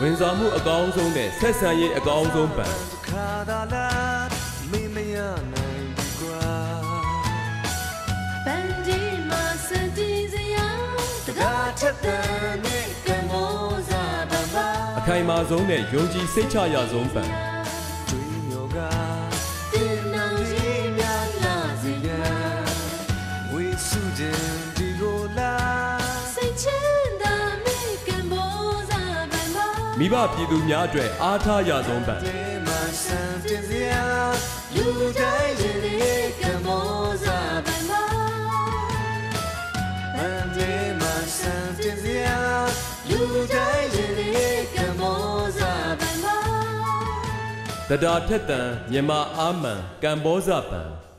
ဝင်စားမှုအကောင်းဆုံးနဲ့ဆက်ဆံရေးအကောင်းဆုံးပံပန်ဒီမှာစတီစရာတကားထက်တဲ့နဲ့ကံမောစားပံပါအခိုင်မာဆုံးနဲ့ယုံကြည်စိတ်ချရဆုံးပံကျွေးမျိုးကတင်နောင်ရေးများလာစေရန်ဝေစုခြင်းဒီကိုလာစိတ်ချမ်းသာမိကံမောစားပံပါမိဘပြည်သူများအတွက်အားထားရဆုံးပံလူတိုင်းရင်လေးကံမောစားပံပါပန်းဒီမှာဆန်းတင်စရာလူတိုင်းရင်လေးကံမောစားပံပါတဒါထက်တန်မြမအာမန်ကံဘောဇပံ